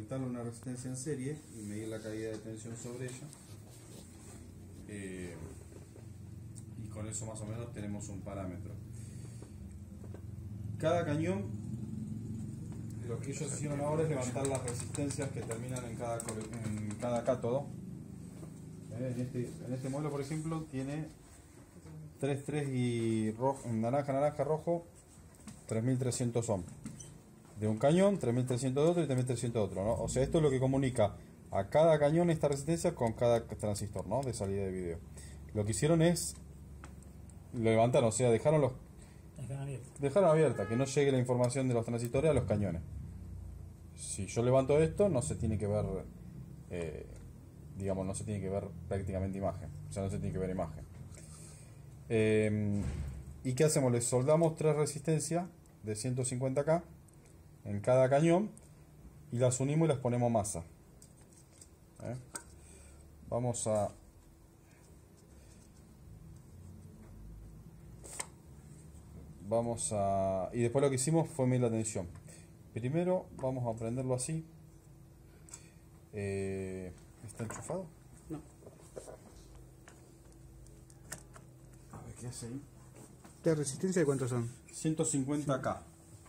conectarle una resistencia en serie y medir la caída de tensión sobre ella. Y con eso más o menos tenemos un parámetro. Cada cañón, lo que ellos hicieron ahora es levantar las resistencias que terminan en cada cátodo. En este modelo, por ejemplo, tiene 3.3 y rojo, naranja, rojo, 3.300 ohm. De un cañón, 3.300 de otro y 3.300 de otro, ¿no? O sea, esto es lo que comunica a cada cañón esta resistencia con cada transistor, ¿no? De salida de video. Lo que hicieron es lo levantaron, o sea, dejaron abierta, que no llegue la información de los transistores a los cañones. Si yo levanto esto, no se tiene que ver, digamos, no se tiene que ver prácticamente imagen, o sea, no se tiene que ver imagen. ¿Y qué hacemos? Le soldamos 3 resistencias de 150K en cada cañón y las unimos y las ponemos masa. Vamos a y después lo que hicimos fue medir la tensión. Primero vamos a prenderlo así. ¿Está enchufado? No. A ver qué hace ahí. ¿La resistencia de cuántos son? 150K.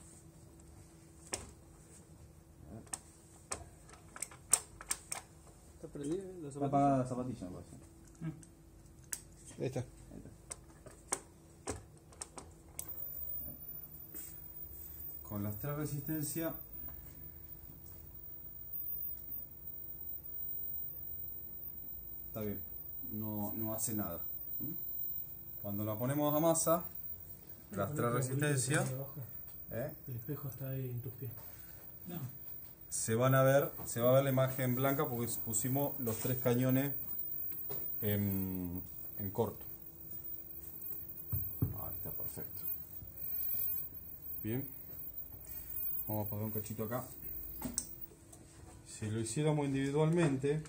¿Está prendida la Está apagada la zapatilla, me parece. Ahí está. Con las 3 resistencias está bien, no hace nada. Cuando la ponemos a masa, las 3 resistencias, El espejo está ahí en tus pies. No. se va a ver la imagen blanca porque pusimos los 3 cañones en corto. Ahí está, perfecto. Bien. Vamos a poner un cachito acá. Si lo hiciéramos individualmente,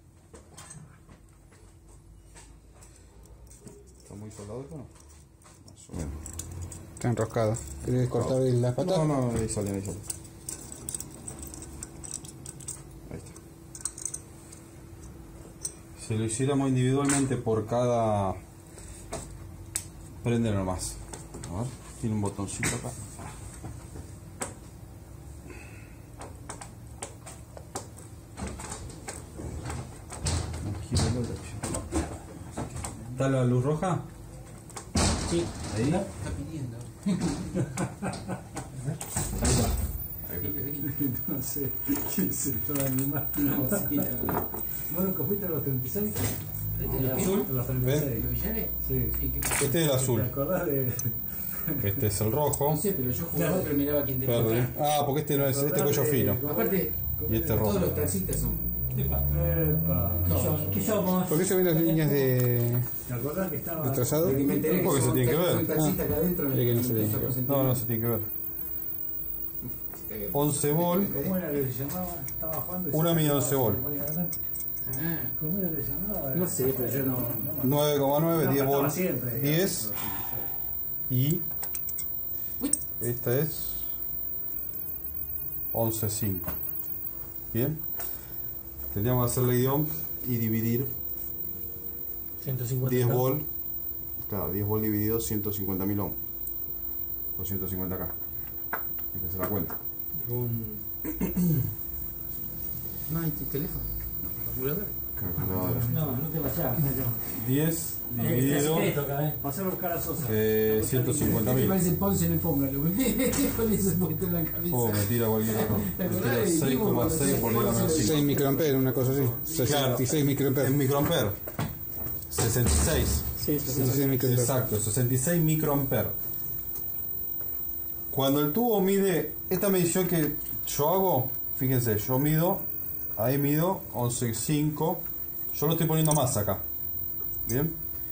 ¿está muy soldado esto o no? Más o menos. Está enroscado. ¿Querés cortar las patas? No, ahí sale. Ahí está. Si lo hiciéramos individualmente por cada... Prende nomás. A ver, tiene un botoncito acá. ¿Está la luz roja? Sí. ¿Ahí? Está pidiendo. No sé, ¿quién se todo animal? No, sí, ¿vos nunca fuiste a los 36? ¿El azul? A los 36. ¿Los villares? Sí. Este es el azul. ¿Te acordás de...? Este es el rojo. No sé, pero yo jugaba pero miraba quién te Verde. tocaba. Ah, porque este no es, este cuello fino. Aparte, Y este rojo. todos los taxistas son. Epa. ¿Qué somos? ¿Por qué se ven las líneas de acordás que estaba? trazado? Porque me enteré que Porque se son tiene que ver. un taxista acá adentro. Mira que no se tiene que ver. No se tiene que ver. 11 volt. ¿Cómo era que se llamaba? Estaba jugando. Una mide 11 volt. ¿Cómo era que se llamaba? No sé, pero yo no. 9,9, 10 cantaba volt. siempre. 10. Y esta es 11,5. Bien. Tendríamos que hacerle guión y dividir 150. 10 volt. Claro, 10 volt dividido 150.000 ohm. O 150K. Hay que hacer la cuenta. No hay tu teléfono. Calculadora. No te vayas. 10 dividido Pasé a buscar a Sosa. 150.000. Parece Ponce, no póngalo. Con eso puesto en la cabeza. Oh, me tira cualquier error. Me tira 6,6 por la menos 6 5. microamperes, una cosa así. 66 microamperes. En microamper. 66. Sí, 66 microamperes. Exacto, 66 microamper. Cuando el tubo mide, esta medición que yo hago, fíjense, yo mido, ahí mido 11,5. Yo lo estoy poniendo más acá. Bien.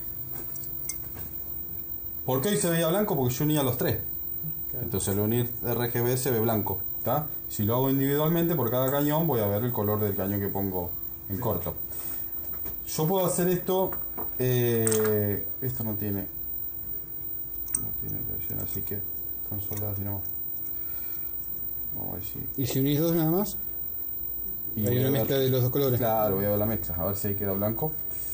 ¿Por qué hoy se veía blanco? Porque yo unía los 3. Entonces al unir RGB se ve blanco. ¿Tá? Si lo hago individualmente por cada cañón, voy a ver el color del cañón que pongo en corto. Yo puedo hacer esto. Esto no tiene relleno, así que están soldadas y no. Vamos a ver si. ¿Y si unís dos nada más? Y Hay voy a una ver- mezcla de los dos colores. Claro, voy a ver la mezcla, a ver si ahí queda blanco.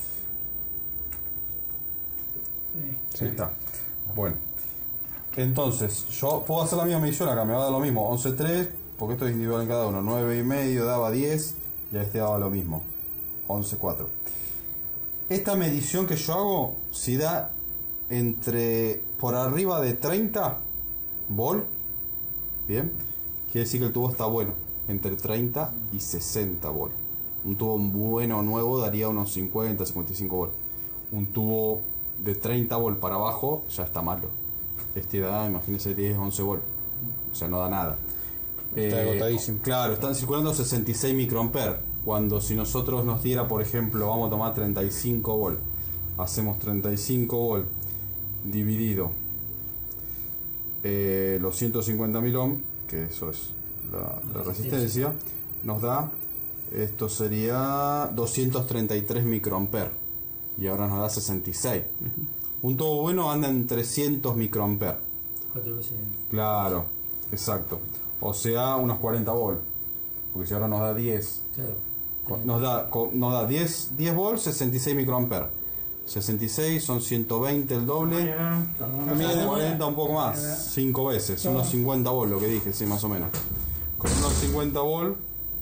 Sí. Ahí está. Bueno. Entonces, yo puedo hacer la misma medición acá, me va a dar lo mismo. 11.3, porque esto es individual en cada uno. 9,5 daba 10 y a este daba lo mismo. 11.4. Esta medición que yo hago, si da entre por arriba de 30 volt, bien, quiere decir que el tubo está bueno, entre 30 y 60 volt. Un tubo bueno nuevo daría unos 50, 55 volt. Un tubo de 30 volt para abajo ya está malo. Este da, imagínense, 10, 11 volt. O sea, no da nada. Está agotadísimo. Claro, están circulando 66 microamperes. Cuando si nosotros nos diera, por ejemplo, vamos a tomar 35 volt. Hacemos 35 volt dividido los 150.000 ohm, que eso es la resistencia, nos da, esto sería 233 microamperes. Y ahora nos da 66. Un tubo bueno anda en 300 microamperes. 4 veces. Claro, exacto. O sea, unos 40 volt. Porque si ahora nos da 10, Claro. nos da 10 volts, 66 microamperes. 66 son 120 el doble. 40 un poco más. 5 veces. Unos 50 volt lo que dije, sí, más o menos. Con unos 50 volt,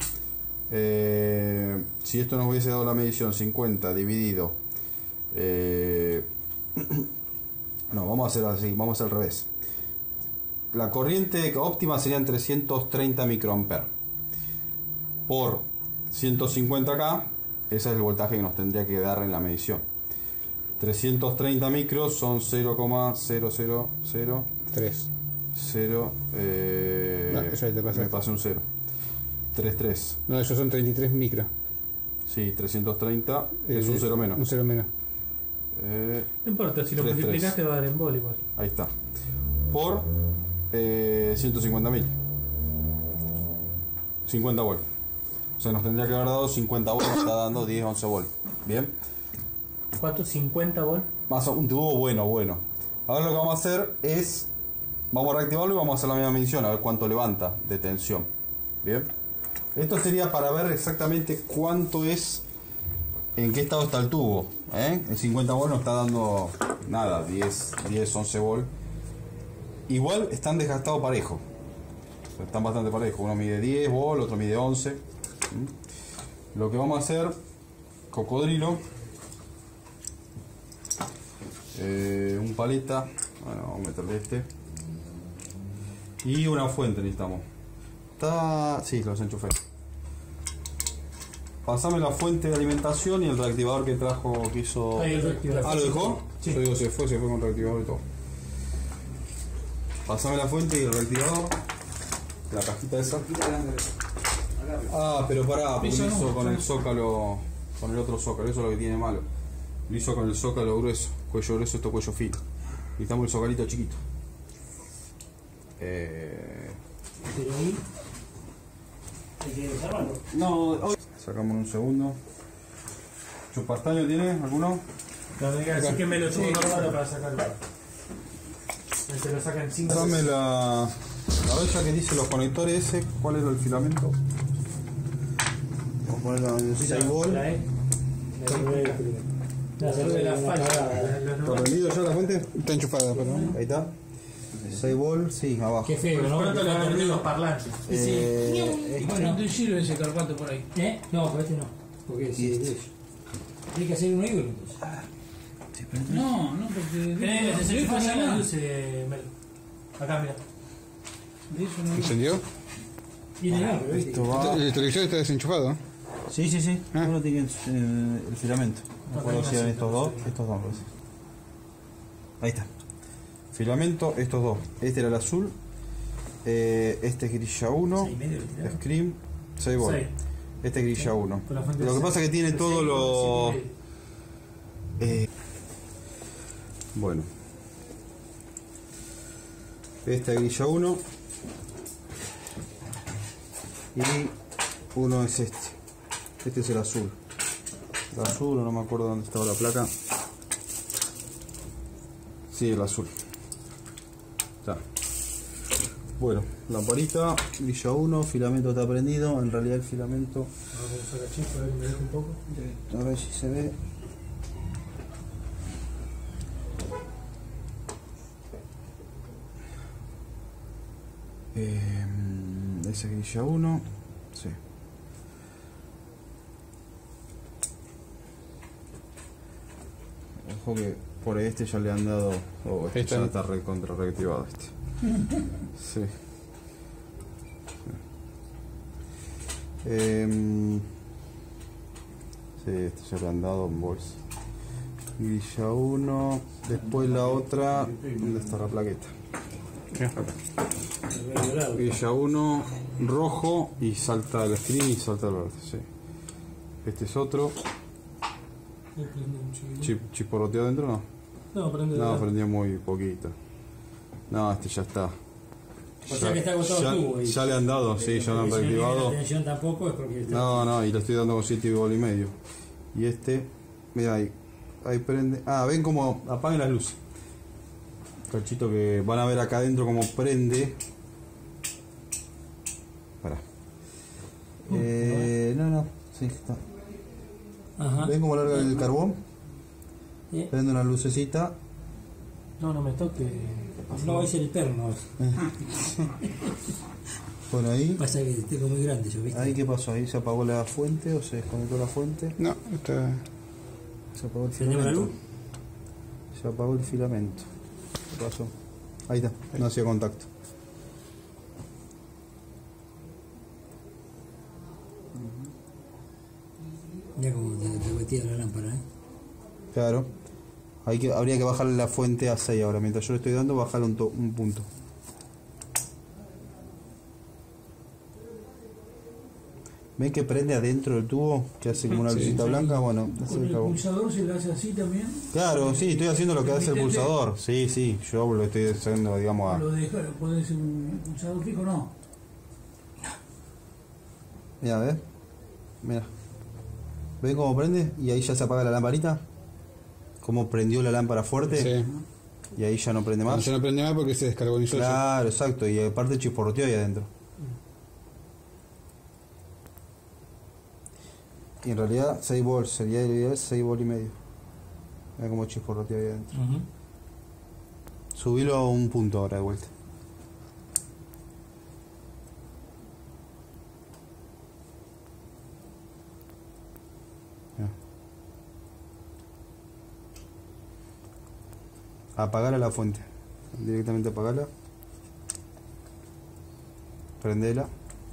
si esto nos hubiese dado la medición 50 dividido, no, vamos a hacer así, vamos a hacer al revés. La corriente óptima serían 330 microamperes por 150K. Ese es el voltaje que nos tendría que dar en la medición. 330 micros son 0,000 3. 0, No, eso ahí te pasaste. me pasé un 0. 33. No, esos son 33 micros. Sí, 330 es un 0 menos. Un 0 menos. No importa, si lo 3,3. multiplicaste va a dar en bol igual. Ahí está. Por 150.000. 50 volt. O sea, nos tendría que haber dado 50 volt, nos está dando 10, 11 volt. Bien. ¿Cuánto? 50 volt. Más un tubo bueno. Ahora lo que vamos a hacer es, vamos a reactivarlo y vamos a hacer la misma medición, a ver cuánto levanta de tensión. Bien. Esto sería para ver exactamente cuánto es, en qué estado está el tubo. El 50 volt no está dando nada, 10, 11 volt. Igual están desgastados parejo. Están bastante parejos. Uno mide 10 volt, otro mide 11. Lo que vamos a hacer, cocodrilo. Un paleta. Bueno, vamos a meterle este. Y una fuente necesitamos. Está. Sí, los enchufé. Pasame la fuente de alimentación y el reactivador que trajo, que hizo. Ahí el reactivador. Ah, ¿lo dejó? Sí. Yo digo, se fue con reactivador y todo. Pasame la fuente y el reactivador. La cajita esa. Ah, pero pará, porque lo hizo con el zócalo. Con el otro zócalo, eso es lo que tiene malo. Lo hizo con el zócalo grueso. Cuello grueso, esto cuello fino. Necesitamos el zocalito chiquito. Pero ahí hay que desarmarlo. No, hoy. Sacamos un segundo. ¿Chupastaño tiene alguno? Así que me lo chupo normal para sacarlo. Se lo sacan 5 Dame la ya que dice los conectores ese, ¿cuál era el filamento? Vamos a ponerlo en 6 volt. La de la falta. ¿Está prendido ya la fuente? Está enchufada, perdón. Ahí está. 6 volt, sí, abajo. Qué feo, ¿no? Pronto le perdí los parlantes. Y bueno, ¿Cuánto sirve ese carpato por ahí? no, pero este no. Porque es de ellos. Tiene que hacer un híbrido. No, porque... ¿Se pasa las nada? luces, Mel. Acá, mira. De eso no... ¿Encendió? Tiene algo, ¿viste? Esto va. El televisor está desenchufado. Sí, sí, sí. Ah. Uno tiene el filamento. No puedo si eran estos dos pues. Ahí está. Filamento, estos dos. Este era el azul. Este es grilla 1. 6,5 le tiraron. Scream 6 volt. 6. Este es grilla 1. Con la fuente Lo que de pasa es que tiene de todo 6, lo. 7,5. Bueno. Esta es grilla 1. Y uno es este. Este es el azul. El azul, no me acuerdo dónde estaba la placa. Sí, el azul. Está. Bueno, lamparita, grilla 1, filamento está prendido. En realidad el filamento, Vamos a sacar chispa, a ver que me deje un poco. a ver si se ve. Esa grilla 1, sí. Ojo que por este ya le han dado. Oh, este ya está recontra reactivado este. Sí. Sí, este ya le han dado en bolsa. Grilla 1, después la otra. ¿Dónde está la plaqueta? Grilla 1, rojo y salta el screen y salta el verde, sí. Este es otro. ¿Chisporroteó adentro no? No, prende. No, prendió muy poquito. No, este ya está. O sea que está agotado el tubo. Ya le han dado, sí, ya lo han reactivado. La tensión tampoco es porque está... No, y le estoy dando con 7 volt y medio. Y este, mira ahí prende. Ah, ven como apaguen las luces. Cachito que van a ver acá adentro como prende. Pará. No, sí, está. Ajá. ¿Ven cómo larga el carbón? ¿Sí? Prende una lucecita. No me toque. No, es el perno. Por ahí. Pasa que tengo muy grande yo, ¿viste? Ahí, ¿qué pasó? ¿Ahí se apagó la fuente o se desconectó la fuente? No, está. Se apagó el ¿Prendemos la filamento. luz? Se apagó el filamento. ¿Qué pasó? Ahí está, no hacía contacto. Mira cómo te metía la lámpara, ¿eh? Claro. Habría que bajarle la fuente a 6 ahora. Mientras yo le estoy dando, bajarle un punto. ¿Ven que prende adentro del tubo? Que hace como una lucita blanca. Bueno, ¿Con el pulsador se le hace así también? claro, sí, estoy haciendo lo que hace el pulsador. Sí, yo lo estoy haciendo, digamos, a... ¿Lo deja? ¿Puede ser un pulsador fijo? No. Mira, ¿ves? Mira. ¿Ven cómo prende? Y ahí ya se apaga la lamparita. ¿Cómo prendió la lámpara fuerte? Sí. Y ahí ya no prende más. Ya no prende más porque se descarbonizó. Claro, exacto. Y aparte chisporroteó ahí adentro. Y en realidad 6 volts, sería el ideal 6 volts y medio. Mira cómo chisporroteó ahí adentro. Subilo un punto ahora de vuelta. Apagar a la fuente. Directamente apagarla. Prendela.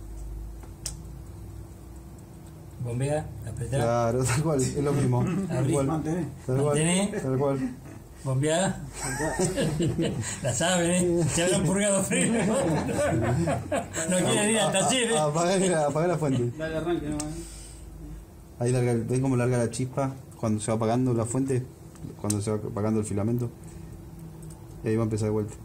Bombea, apretá, Claro, tal cual, es lo mismo. Tal abrí, cual. Mantener. Tal cual. Mantené. Tal cual. bombea. La saben, ¿eh? Se habrán purgado frío. No quieren ir al taller, ¿eh? Apagar la fuente. Dale arranque, no. Ahí larga, ¿ven cómo larga la chispa cuando se va apagando la fuente? Cuando se va apagando el filamento. Y ahí va a empezar de vuelta.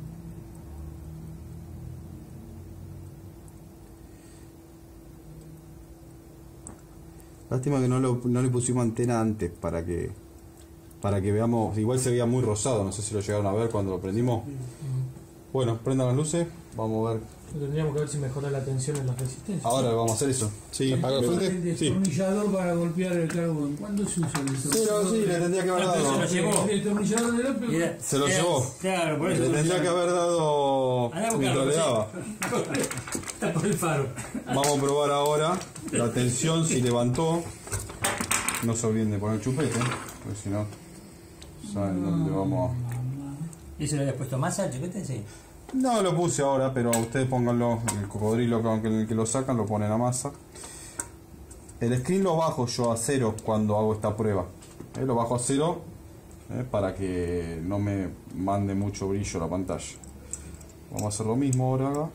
Lástima que no le pusimos antena antes para que veamos. Igual se veía muy rosado, no sé si lo llegaron a ver cuando lo prendimos. Bueno, prendan las luces, vamos a ver. Tendríamos que ver si mejora la tensión en las resistencias. Ahora vamos a hacer eso. Sí, ¿Apagó la El fuente? Sí. destornillador para golpear el carbón. ¿Cuándo se usa el destornillador? Pero sí, le tendría que haber Se dado. lo llevó. El destornillador del opio. Mira, Se lo llevó. Claro, por eso. Le tendría que haber dado Andá a mientras buscarlo, le sí. daba. Está por el faro. Vamos a probar ahora la tensión, si levantó. No se olviden de poner chupete, porque si no, saben dónde vamos a... ¿Eso le habías puesto masa, chupete? Sí. No lo puse ahora, pero ustedes pónganlo, el cocodrilo con el que lo sacan, lo ponen a masa. El screen lo bajo yo a 0 cuando hago esta prueba. Lo bajo a 0 para que no me mande mucho brillo la pantalla. Vamos a hacer lo mismo ahora acá.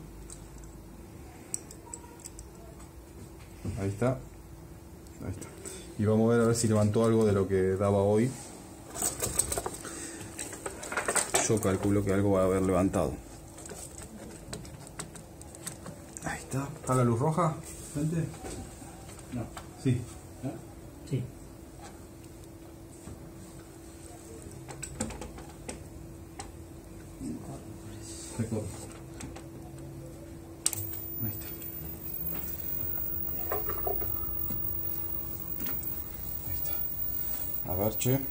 Ahí está. Ahí está. Y vamos a ver si levantó algo de lo que daba hoy. Yo calculo que algo va a haber levantado. Ahí está. ¿Está la luz roja? ¿Frente? No. Sí. Sí. Perfecto. ver, che.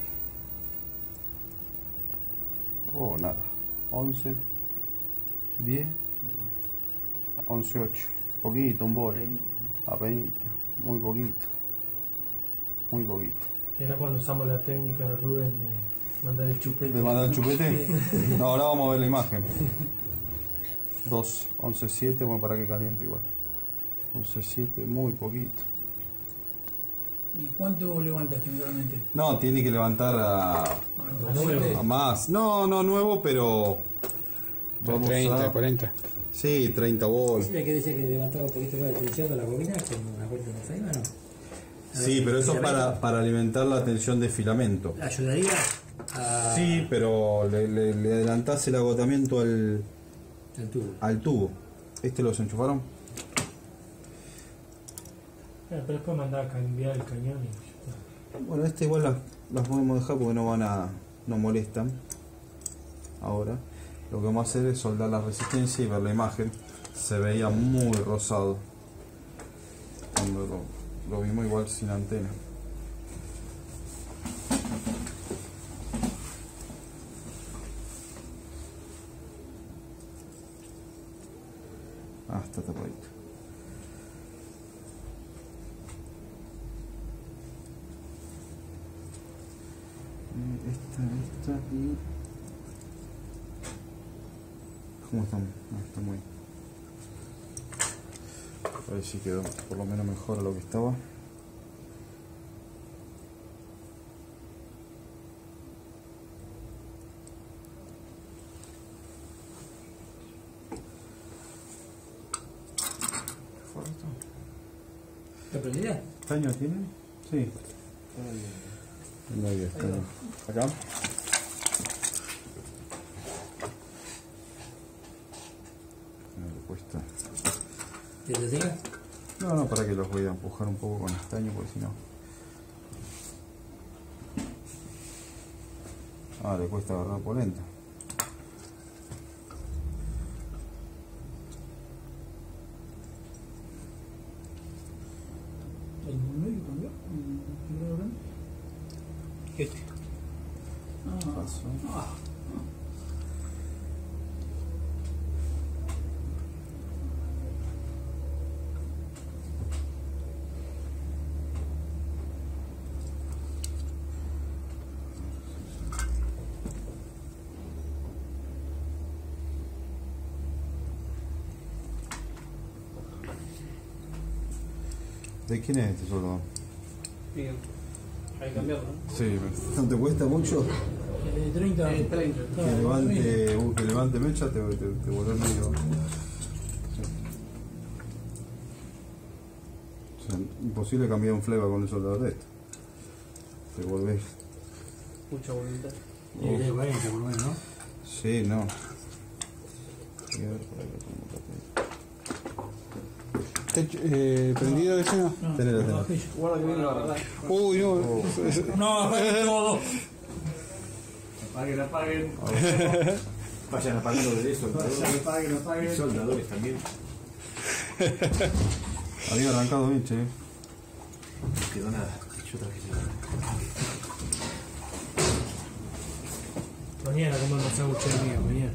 Oh, nada. 11, 10, 11, 8. Poquito, un bol. Apenita. Muy poquito. Muy poquito. Y era cuando usamos la técnica de Rubén de mandar el chupete. ¿De mandar el chupete? No, ahora vamos a ver la imagen. 12, 11, 7, bueno, para que caliente igual. 11, 7, muy poquito. ¿Y cuánto levantas generalmente? No, tiene que levantar a más. No, no nuevo, pero... vamos 30, a... 40. Sí, 30 volts. ¿Es la que decía que levantaba un poquito más de tensión de la bobina con una vuelta de arriba, no? Sí, pero eso es para alimentar la tensión de filamento. ¿Ayudaría a... Sí, pero le adelantás el agotamiento el tubo? al tubo. ¿Este lo desenchufaron? Pero después mandaba a cambiar el cañón y ya está. Bueno, este igual las podemos dejar porque no molestan. Ahora, lo que vamos a hacer es soldar la resistencia y ver la imagen. Se veía muy rosado cuando lo vimos igual sin antena. Ah, está tapadito. Esta y... ¿Cómo estamos? Ah, está muy... A ver si quedó por lo menos mejor a lo que estaba. ¿Está prendida? ¿Estaño tiene? Sí. No hay estaño. ¿Acá? No le cuesta. ¿Te diga? No, para que los voy a empujar un poco con estaño porque si no... Ah, le cuesta agarrar polenta. ¿El medio cambió? ¿El grande? Este. Paso. ¿De quién es este soldador? Bien. Hay que cambiarlo, ¿no? Sí, ¿no te cuesta mucho? 30. Que levante mecha, te volvés medio... Sí. O sea, imposible cambiar un fleva con el soldador de esto. Te volvés... Mucha voluntad. Y de 40 por lo menos, ¿no? Sí, no. Voy a ver por ahí lo tengo papel. ¿Prendido ese no? Tenelo. Guarda que viene la verdad. Uy, no. No, apaguen todo. Apaguen. Vayan apagando de eso. Apaguen. Soldadores también. Había arrancado bien, che. No quedó nada. Yo traje nada. Mañana comemos el sándwich mío, mañana.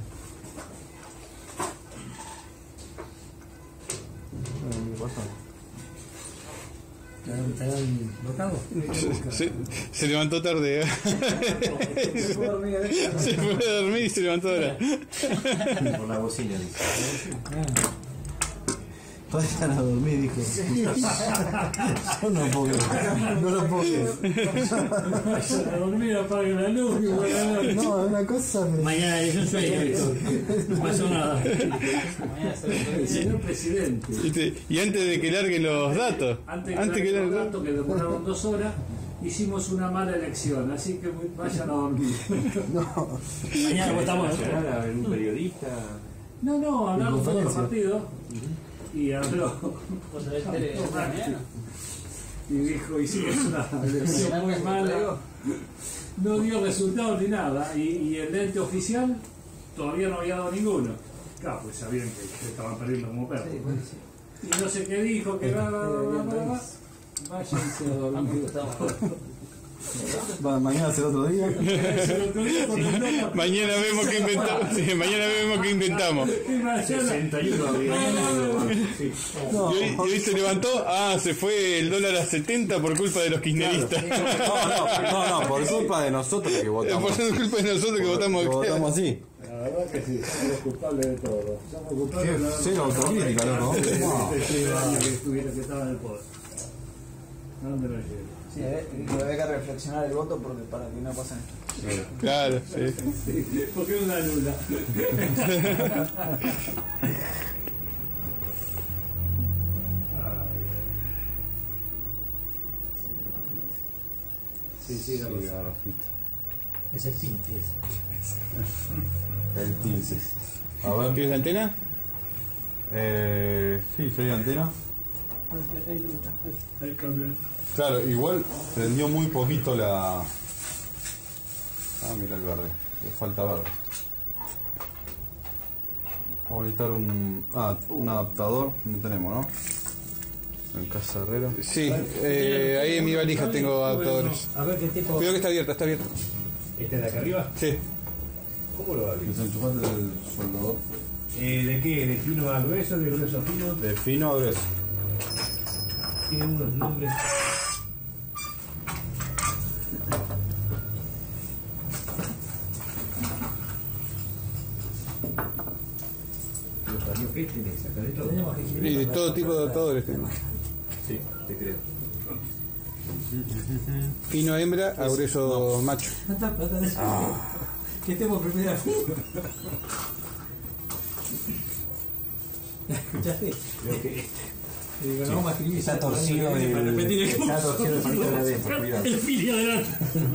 ¿Qué pasa? ¿Te dan bocado? Se levantó tarde. Se fue a dormir y se levantó ahora. Por la bocina, dice. Vayan a dormir, dijo. Yo no puedo creer. No lo puedo creer. A dormir, apaguen la luz y buenas noches. No, es una cosa... Mañana es un sueño. No pasó nada. El señor presidente. Y antes de que larguen los datos. Antes que los datos, que demoraron 2 horas, hicimos una mala elección, así que vayan a dormir. Mañana pues estamos. ¿Algún periodista? No, hablaron todos los partidos. Y habló. Y dijo, hicimos una elección muy mala. No dio resultados ni nada. Y el ente oficial todavía no había dado ninguno. Claro, pues sabían que estaban perdiendo como perros. Y no sé qué dijo, que váyanse a dormir. Mañana será otro día. Mañana vemos qué inventamos. Sí, mañana vemos qué inventamos. 61 había. Sí. Y hoy se levantó, se fue el dólar a 70 por culpa de los kirchneristas. No, por culpa de nosotros que votamos. Por culpa de nosotros que votamos. Votamos así. La verdad que sí, somos culpables de todo. Somos culpables de Cero autocrítica, loco. que estaba en el poder. ¿A dónde lo llevo? Sí, hay que reflexionar el voto porque para que no pasen esto. Claro, sí. ¿Por qué una nula? Sí, garrafito. Es el tinte. El 15. A ver. ¿Quieres la antena? Sí, hay antena. Ahí cambió. Claro, igual prendió muy poquito la... mira el verde. Le falta verde. Vamos a necesitar un adaptador. No tenemos, ¿no? En Casa Herrera. Sí, ahí en mi valija tengo adaptadores. A ver qué tipo. Cuidado que está abierta, está abierta. ¿Este de acá arriba? Sí. ¿Cómo lo va a abrir? Desenchufaste el soldador. ¿De qué? ¿De fino a grueso? ¿De grueso a fino? De fino a grueso. Tiene unos nombres. ¿Qué tenés acá de todo? Y de todo tipo de adaptadores tengo. Sí, te creo. Fino hembra a grueso macho. Que estemos primera fila. ¿Escuchaste? Creo que Digo, no vamos a escribir. Está torcido está torcido el palito de adentro, cuidado. El fili adelante.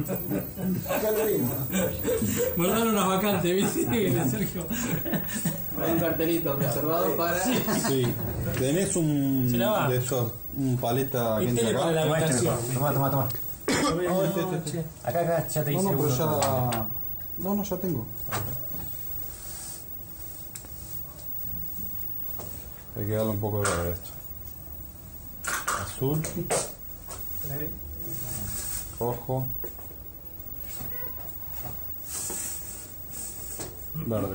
Guardaron unas vacantes, ¿viste? Sergio. Hay un cartelito reservado para... Sí. ¿Tenés un Se la va. de esos, un paleta que entra Para la acá? habitación. Toma. Acá ya te hice No, pero uno. ya... No, ya tengo. Hay que darle un poco de verde a esto. Azul. Rojo. Verde.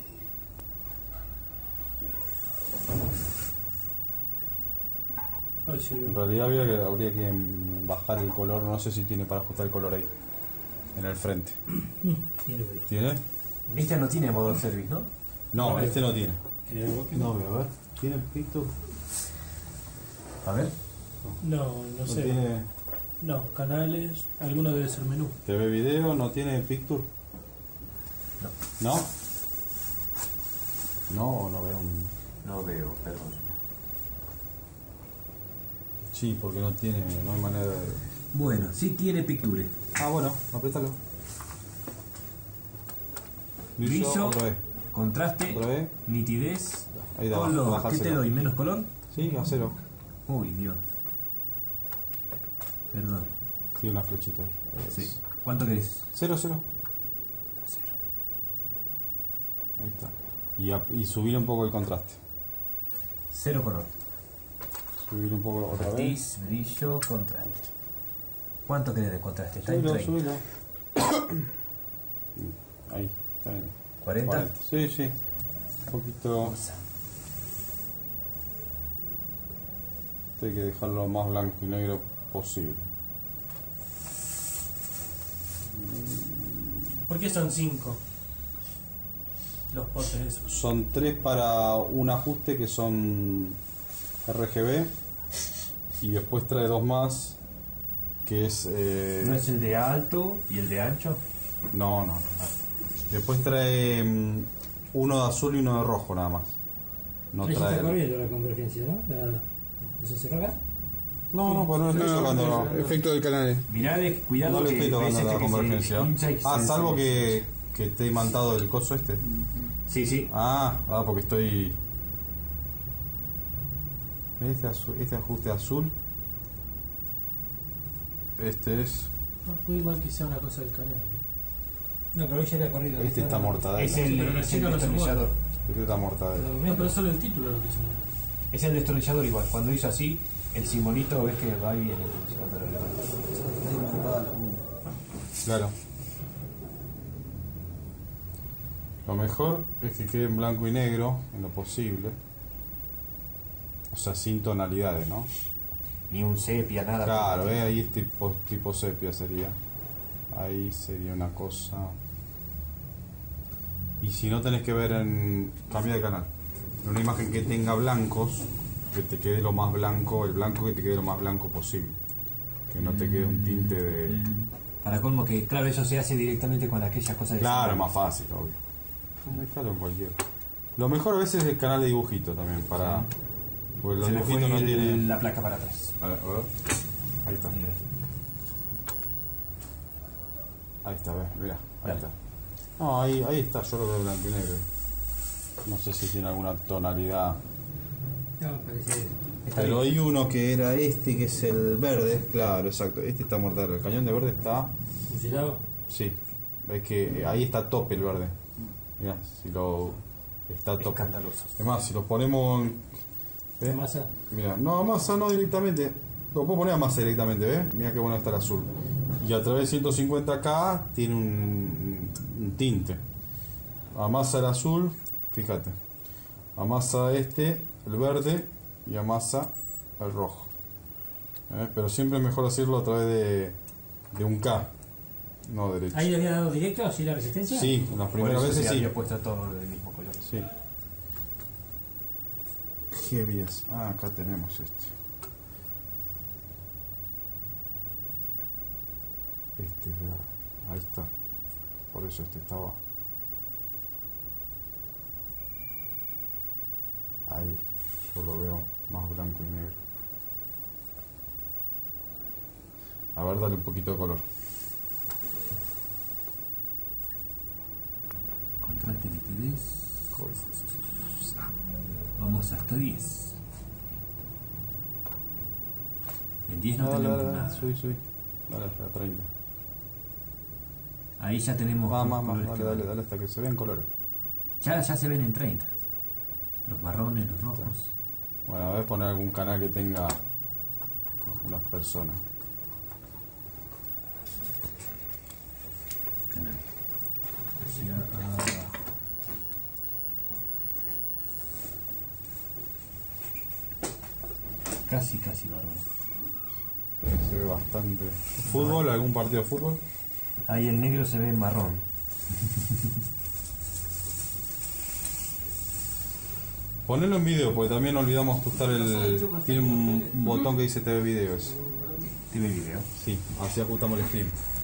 Ay, sí. En realidad habría que bajar el color, no sé si tiene para ajustar el color ahí. En el frente. ¿Tiene? Este no tiene modo service, ¿no? No, este no tiene. No, a ver. ¿Tiene picture? A ver. No No sé. tiene No, canales. Alguno debe ser menú. TV video, no tiene picture. No. ¿No? No, o no veo un... No veo, perdón. Sí, porque no tiene, no hay manera de... Bueno, sí tiene picture. Bueno, apriétalo. Brillo, Otra vez. contraste, Otra vez. nitidez, Ahí da, color. ¿Qué bajáselo. te doy? ¿Menos color? Sí, a cero. Uy, Dios. Perdón. Sí, una flechita ahí. Sí. ¿Cuánto querés? Cero. A 0. Ahí está. Y subir un poco el contraste. 0 color. Subir un poco otra vez. Matiz, brillo, contraste. ¿Cuánto querés de contraste? Está en 30. Subilo. Ahí, está bien. 40. Sí. Un poquito. Hay que dejarlo lo más blanco y negro posible. ¿Por qué son 5? Los potes esos. Son 3 para un ajuste que son RGB y después trae 2 más que es... ¿No es el de alto y el de ancho? No. Después trae uno de azul y uno de rojo nada más. No Ahí está trae... corriendo la convergencia, ¿no? ¿Eso se roga? No, pues no estoy tocando... Efecto del canal. Mirá, cuidado No le que estoy ves tocando la que se convergencia. hincha y se- Salvo que esté imantado el coso este. Sí. Porque estoy... Este ajuste azul. Este es... No, puede igual que sea una cosa del canal. No, pero hoy ya había corrido. Este está mortadela. Es el, Pero la es el chica no se destornillador. Este está mortadela. No, pero solo el título es lo que se mueve. Es el destornillador igual. Cuando hizo así, el simbolito ves que va y viene cuando lo levantas. Claro. Lo mejor es que quede en blanco y negro, en lo posible. O sea, sin tonalidades, ¿no? Ni un sepia, nada. Claro, ahí es tipo sepia sería. Ahí sería una cosa. Y si no tenés que ver en... Cambia de canal. En una imagen que tenga blancos, que te quede lo más blanco, el blanco que te quede lo más blanco posible. Que no te quede un tinte de... Para colmo que, claro, eso se hace directamente con aquella cosa de... Claro, más fácil, obvio. Déjalo en cualquiera. Lo mejor a veces es el canal de dibujito también, para... Porque los Se me fue dibujitos no tienen... la placa para atrás. A ver. Ahí está. Ahí está, ves, mirá, ahí Dale. está. No, ahí está, yo lo veo blanco y negro. No sé si tiene alguna tonalidad. No, parece. Pero hay uno que era este, que es el verde. Claro, exacto. Este está mortal. El cañón de verde está... ¿Fusilado? Sí. Ves que ahí está a tope el verde. Mirá, si lo... Está a tope. Escandaloso. Es más, si lo ponemos... ¿Ves? ¿Masa? Mira, no, a masa no directamente. Lo puedo poner a masa directamente, ¿ves? Mira qué bueno está el azul. Y a través de 150K tiene un tinte. Amasa el azul, fíjate. Amasa el verde, y amasa el rojo. Pero siempre es mejor hacerlo a través de un K, no derecho. ¿Ahí le había dado directo así la resistencia? Sí, en las primeras veces sí. Había puesto todo del mismo color. Sí. Heavies. Ah, acá tenemos este. Ahí está. Por eso este estaba. Ahí. Yo lo veo más blanco y negro. A ver, dale un poquito de color. Contraste, nitidez. Vamos hasta 10. En 10 no tenemos nada. Subí. Dale hasta 30. Ahí ya tenemos. Más, los colores que van. dale hasta que se vean colores. Ya se ven en 30. Los marrones, los rojos. Bueno, a ver, poner algún canal que tenga unas personas. Canal. Hacia abajo. Casi bárbaro. Se ve bastante. ¿Fútbol? ¿Algún partido de fútbol? Ahí el negro se ve marrón. Ponelo en video, porque también olvidamos ajustar el... Tiene un botón que dice TV video ese. ¿TV video? Sí, así ajustamos el stream.